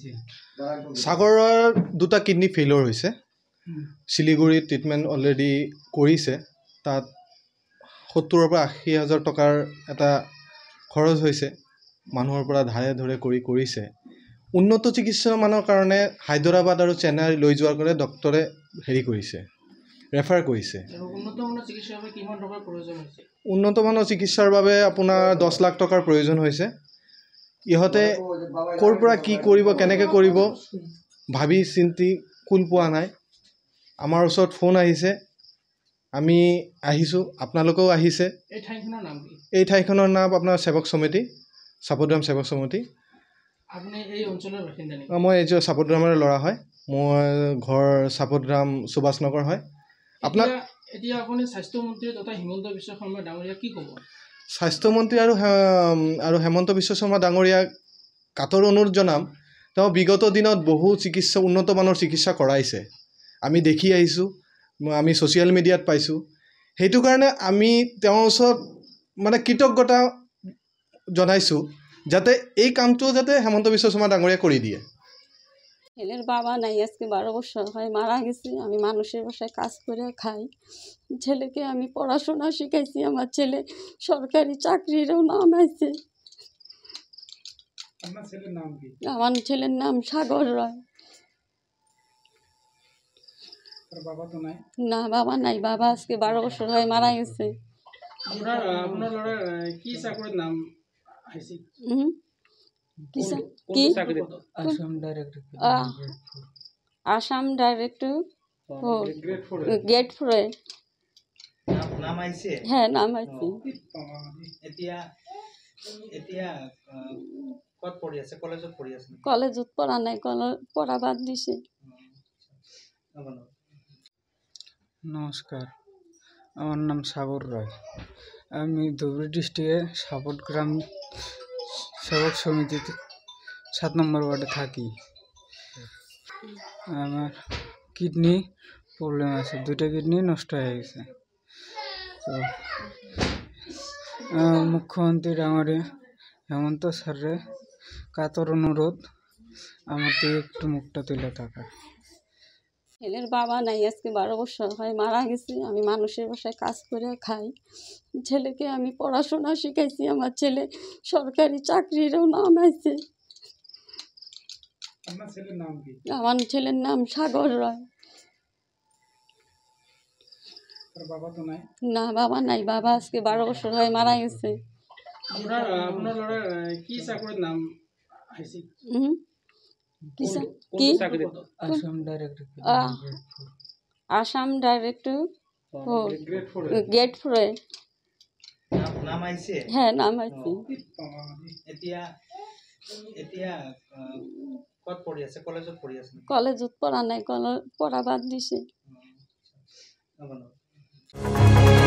সাগৰৰ দুটা kidney failure হৈছে শিলিগুড়িত ট্ৰিটমেণ্ট অলৰেডি কৰিছে তাত 70,000 পৰা 80,000 টকাৰ এটা খৰচ হৈছে মানুহৰ পৰা ধাৰে ধৰে কৰিছে উন্নত চিকিৎসা মানৰ কাৰণে হায়দৰাবাদ আৰু চেন্নাই লৈ যোৱাৰ কাৰণে ডক্টৰে হেৰি কৰিছে ৰেফাৰ কৰিছে উন্নত মানৰ চিকিৎসাৰ বাবে আপোনাৰ 10 লাখ টকাৰ প্ৰয়োজন হৈছে ইহতে কোৰ পৰা কি কৰিব কেনেকৈ কৰিব ভাবি চিন্তি কুল পোৱা নাই আমাৰ ওচৰত ফোন আহিছে আমি আহিছো আপোনালোকেও আহিছে এই ঠাইখনৰ নাম আপোনাৰ সেৱক সমিতি সাপোদ্ৰাম সেৱক সমিতি আপুনি এই অঞ্চলৰ বাসিন্দা নেকি মই এই যে সাপোদ্ৰামৰে ল'ৰা হয় মোৰ ঘৰ সাপোদ্ৰাম সুভাষ নগৰ হয় আপোনাৰ এতিয়া আপুনি স্বাস্থ্য মন্ত্ৰী তথা হিমন্ত বিশ্ব শৰ্মা ডাঙৰীয়া কি ক'ব স্বাস্থ্য মন্ত্ৰী আৰু হেমন্ত বিশ্ব শৰ্মা ডাঙৰীয়াক কাতৰ অনুৰোধ জনাম তেওঁ বিগত দিনত বহু চিকিৎসা উন্নত মানৰ চিকিৎসা কৰাইছে আমি দেখি আহিছো আমি সোশ্যাল মিডিয়াত পাইছো হেতু কাৰণে আমি তেওঁৰ ওচৰত মানে কৃতজ্ঞতা জনাইছো যাতে এই কামটো যাতে হেমন্ত বিশ্ব শৰ্মা ডাঙৰীয়া কৰি দিয়ে ছেলের বাবা নাই আজকে 12 বছর হয় মারা গেছে আমি মানুষের বাসায় কাজ করে খাই ছেলেকে আমি পড়াশোনা শিখাইছি আমার ছেলে সরকারি চাকরিরও নাম আছে আপনার ছেলের নাম কি আমার ছেলের নাম সাগর রায় তার বাবা তো নাই না বাবা নাই বাবা আজকে 12 বছর হয় মারা গেছে আপনার লড়ার কি চাকরির নাম আইছি কি আসাম ডাইরেক্টর গেট ফোরে নাম আইছে হ্যাঁ নাম আইছে এতিয়া কত পঢ়ি আছে কলেজত পঢ়ি আছে কলেজত পড়া নাই পড়া বাদ দিছে নমস্কার আমার নাম সাগর রায় আমি ধুবড়ী ডিস্ট্রিক্টে সাপোদ্রাম সেবক সমিতিতে 7 নম্বর ওয়ার্ডে থাকি আমার কিডনি প্রবলেম আছে দুইটা কিডনি নষ্ট হয়ে গেছে তো মুখ্যমন্ত্রী ডাঙরিয়া হেমন্ত স্যারের কাতর অনুরোধ আমার থেকে একটু মুখটা তুলে থাকা ছেলের বাবা নাই আজকে 12 বছর হয় মারা গেছে আমি মানুষের বাসায় কাজ করে খাই ছেলেকে আমি পড়াশোনা শিখাইছি আমার ছেলে সরকারি চাকরিরও নাম আছে আপনার ছেলের নাম কি আমার ছেলের নাম সাগর রায় তার বাবা তো নাই না বাবা নাই বাবা আজকে 12 বছর হয় মারা গেছে আপনার লড়ার কি চাকরির নাম আইছি কি আসাম ডাইরেক্টর গেট ফোরে নাম আইছে হ্যাঁ নাম আইছে এতিয়া কত পঢ়ি আছে কলেজত পঢ়ি আছে কলেজত পড়া নাই পড়া বাদ দিছে